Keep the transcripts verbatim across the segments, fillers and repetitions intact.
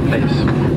please.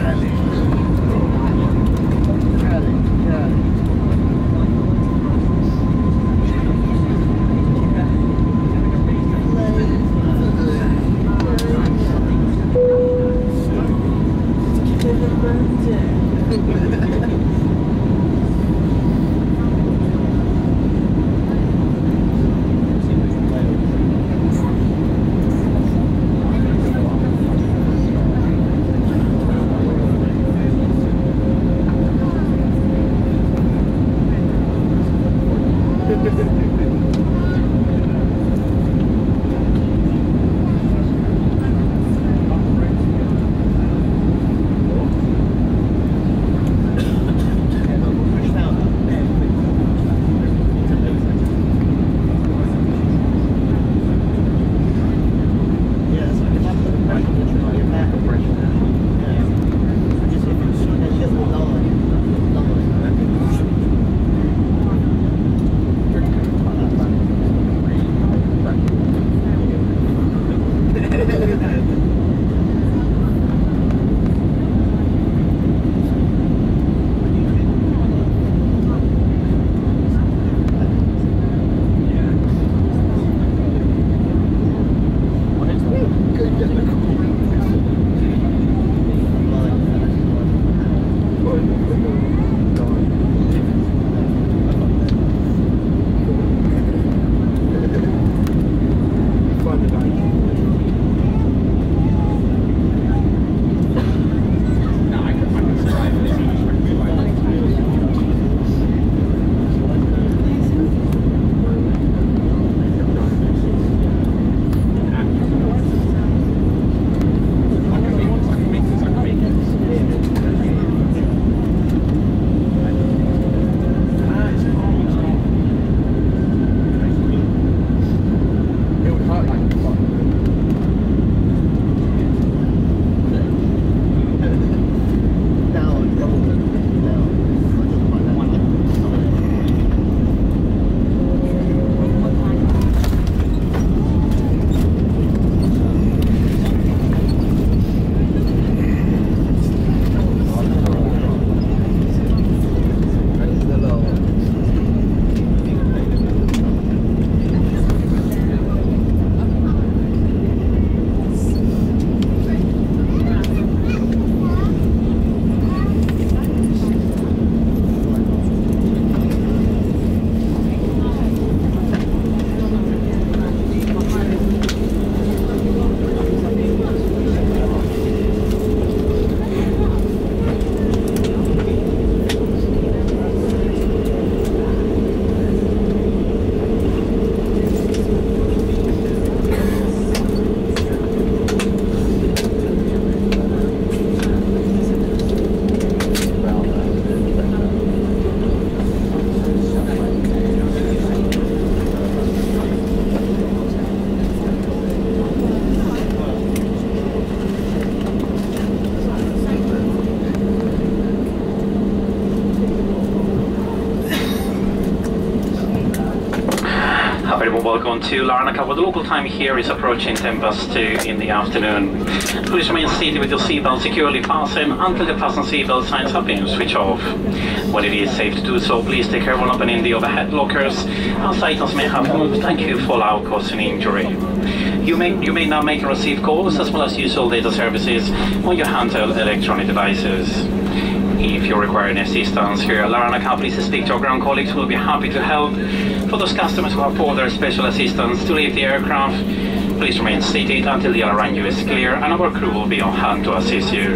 Welcome to Larnaca, where the local time here is approaching ten past two in the afternoon. Please remain seated with your seatbelt securely fastened until the fasten seatbelt signs have been switched off. When it is safe to do so, please take care of opening the overhead lockers, as items may have moved and could fall out, causing injury. You may, you may now make and receive calls as well as use all data services on your handheld electronic devices. If you require any assistance here at Larnaca, please speak to our ground colleagues who will be happy to help. For those customers who have ordered special assistance to leave the aircraft, please remain seated until the alarm is clear and our crew will be on hand to assist you.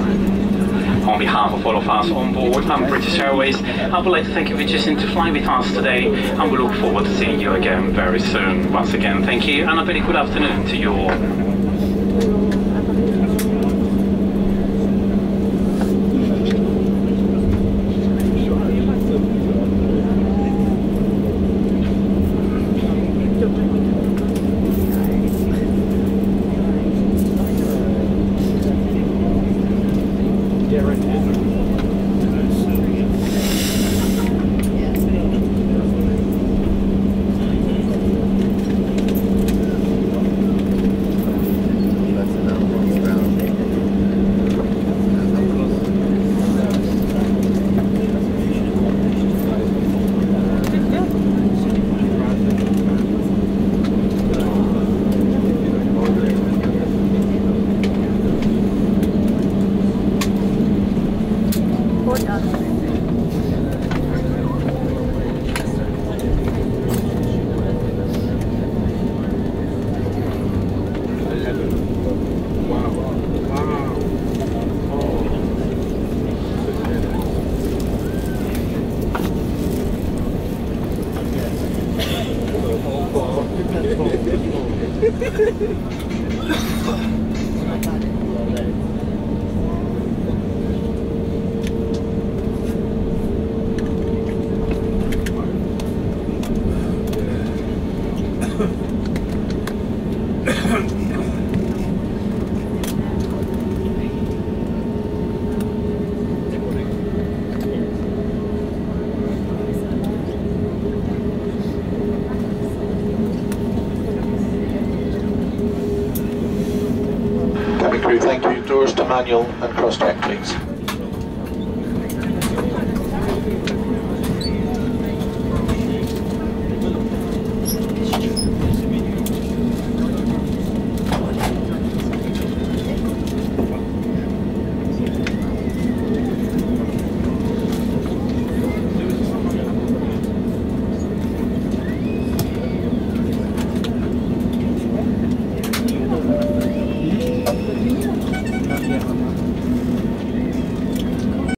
On behalf of all of us on board and British Airways, I would like to thank you for choosing to fly with us today, and we look forward to seeing you again very soon. Once again, thank you and a very good afternoon to you all. That's enough. Cabin crew, thank you. Doors to manual and cross-check, please.